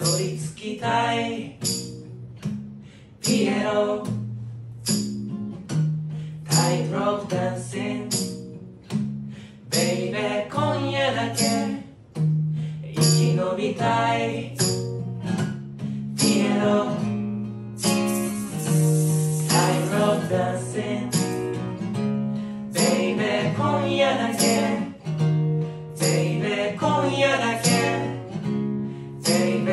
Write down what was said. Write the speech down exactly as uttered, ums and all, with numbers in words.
どり着きたいピエロタイトロープダンシングベイベー今夜だけ生き延びたいピエロタイトロープダンシングベイベー今夜だけベイベー今夜だけベイベー